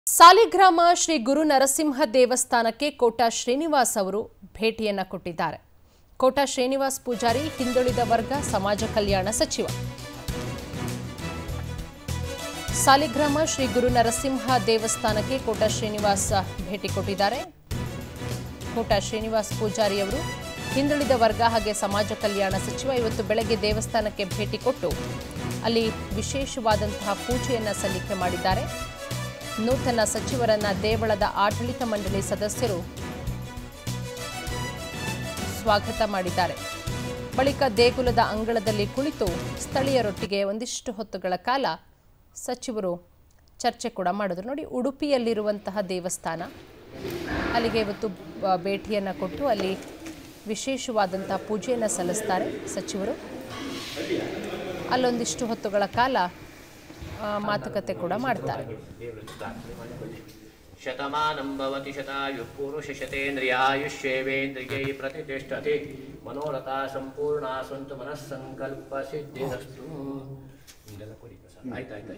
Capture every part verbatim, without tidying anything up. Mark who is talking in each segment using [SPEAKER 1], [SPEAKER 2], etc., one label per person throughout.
[SPEAKER 1] ಸಾಲಿಗ್ರಾಮ ಶ್ರೀ ಗುರು ನರಸಿಂಹ ದೇವಸ್ಥಾನಕ್ಕೆ ಕೋಟಾ ಶ್ರೀನಿವಾಸ್ ಅವರು ಭೇಟಿಯನ್ನು ಕೊಟ್ಟಿದ್ದಾರೆ. ಕೋಟಾ ಶ್ರೀನಿವಾಸ್ ಪೂಜಾರಿ ಹಿಂದುಳಿದ ವರ್ಗ ಸಮಾಜ ಕಲ್ಯಾಣ ಸಚಿವ. ಸಾಲಿಗ್ರಾಮ ಶ್ರೀ ಗುರು ನರಸಿಂಹ ದೇವಸ್ಥಾನಕ್ಕೆ ಕೋಟಾ ಶ್ರೀನಿವಾಸ್ ಭೇಟಿ ಕೊಟ್ಟಿದ್ದಾರೆ. ಕೋಟಾ ಶ್ರೀನಿವಾಸ್ ಪೂಜಾರಿ ಅವರು ಹಿಂದುಳಿದ ವರ್ಗ ಹಾಗೆ ಸಮಾಜ ಕಲ್ಯಾಣ ಸಚಿವ ಇವತ್ತು ಬೆಳಗ್ಗೆ ದೇವಸ್ಥಾನಕ್ಕೆ ಭೇಟಿ ಕೊಟ್ಟು ಅಲ್ಲಿ ವಿಶೇಷವಾದಂತಹ ಪೂಜೆಯನ್ನು ಸಲ್ಲಿಕೆ ಮಾಡಿದ್ದಾರೆ. ನೂತನ ಸಚಿವರನ್ನ ದೇವಳದ ಆಡಳಿತ ಮಂಡಳಿ ಸದಸ್ಯರು ಸ್ವಾಗತ ಮಾಡಿದ್ದಾರೆ. ಬಳಿಕ ದೇಗುಲದ ಅಂಗಳದಲ್ಲಿ ಕುಳಿತು ಸ್ಥಳೀಯರೊಟ್ಟಿಗೆ ಒಂದಿಷ್ಟು ಹೊತ್ತುಗಳ ಕಾಲ ಸಚಿವರು ಚರ್ಚೆ ಕೂಡ ಮಾಡಿದ್ರು. ನೋಡಿ, ಉಡುಪಿಯಲ್ಲಿರುವಂತಹ ದೇವಸ್ಥಾನ, ಅಲ್ಲಿಗೆ ಇವತ್ತು ಭೇಟಿಯನ್ನು ಕೊಟ್ಟು ಅಲ್ಲಿ ವಿಶೇಷವಾದಂತಹ ಪೂಜೆಯನ್ನು ಸಲ್ಲಿಸ್ತಾರೆ ಸಚಿವರು. ಅಲ್ಲೊಂದಿಷ್ಟು ಹೊತ್ತುಗಳ ಕಾಲ ಮಾತುಕತೆ ಕೂಡ ಮಾಡ್ತಾರೆ.
[SPEAKER 2] ಶತಮಾನಂ ಭವತಿ ಶತಾಯು ಪುರುಷ ಶತೇಂದ್ರಿಯಾಯುಷ್ಯೇವೇಂದ್ರಿಯೈ ಪ್ರತಿಷ್ಠತೆ ಮನೋರಥ ಸಂಪೂರ್ಣ ಸಂತು ಮನಸ್ಸಂಕಲ್ಪ ಸಿದ್ಧಿರಸ್ತು. ಆಯ್ತಾಯ್ತಾಯ್ತು.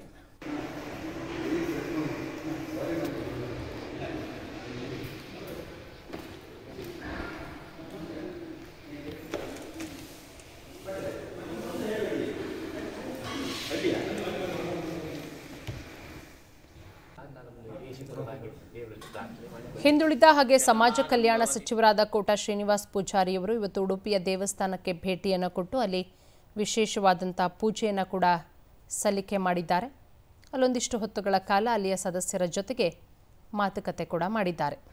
[SPEAKER 1] ಹಿಂದುಳಿದ ಹಾಗೆ ಸಮಾಜ ಕಲ್ಯಾಣ ಸಚಿವರಾದ ಕೋಟಾ ಶ್ರೀನಿವಾಸ್ ಪೂಜಾರಿ ಅವರು ಇವತ್ತು ಉಡುಪಿಯ ದೇವಸ್ಥಾನಕ್ಕೆ ಭೇಟಿಯನ್ನು ಕೊಟ್ಟು ಅಲ್ಲಿ ವಿಶೇಷವಾದಂತಹ ಪೂಜೆಯನ್ನು ಕೂಡ ಸಲ್ಲಿಕೆ ಮಾಡಿದ್ದಾರೆ. ಅಲ್ಲೊಂದಿಷ್ಟು ಹೊತ್ತುಗಳ ಕಾಲ ಅಲ್ಲಿಯ ಸದಸ್ಯರ ಜೊತೆಗೆ ಮಾತುಕತೆ ಕೂಡ ಮಾಡಿದ್ದಾರೆ.